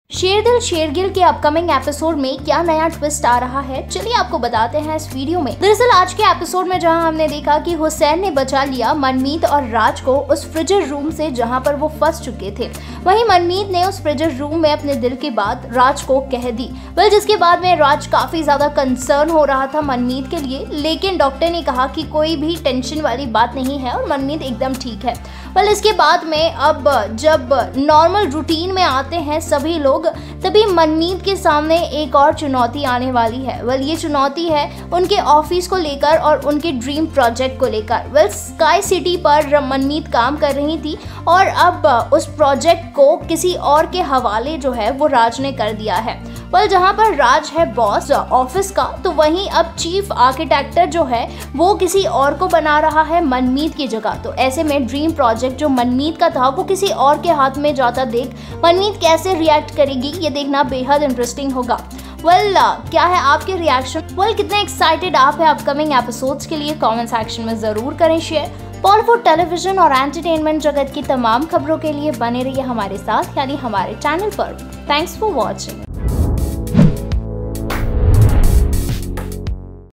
शेरदिल शेरगिल के upcoming episode में क्या नया ट्विस्ट आ रहा है, चलिए आपको बताते हैं इस वीडियो में। दरअसल आज के एपिसोड में जहां हमने देखा कि हुसैन ने बचा लिया मनमीत और राज को उस फ्रिजर रूम से जहां पर वो फंस चुके थे, वहीं मनमीत ने उस फ्रिजर रूम में अपने दिल की बात राज को कह दी। जिसके बाद में राज काफी ज्यादा कंसर्न हो रहा था मनमीत के लिए, लेकिन डॉक्टर ने कहा कि कोई भी टेंशन वाली बात नहीं है और मनमीत एकदम ठीक है। इसके बाद में अब जब नॉर्मल रूटीन में आते हैं सभी लोग, तभी मनमीत के सामने एक और चुनौती आने वाली है। ये चुनौती है उनके ऑफिस को लेकर और उनके ड्रीम प्रोजेक्ट को लेकर। स्काई सिटी पर मनमीत काम कर रही थी और अब उस प्रोजेक्ट को किसी और के हवाले जो है वो राज ने कर दिया है। जहां पर राज है बॉस ऑफिस का, तो वहीं अब चीफ आर्किटेक्टर जो है वो किसी और को बना रहा है मनमीत की जगह। तो ऐसे में ड्रीम प्रोजेक्ट जो मनमीत का था वो किसी और के हाथ में जाता देख मनमीत कैसे रिएक्ट करेगी, ये देखना बेहद इंटरेस्टिंग होगा। क्या है आपके रिएक्शन? कितने एक्साइटेड आप हैं अपकमिंग एपिसोड्स के लिए? कमेंट सेक्शन में जरूर करें शेयर। बॉलीवुड टेलीविजन और एंटरटेनमेंट जगत की तमाम खबरों के लिए बने रहिए हमारे साथ, यानी हमारे चैनल पर। Thanks for watching.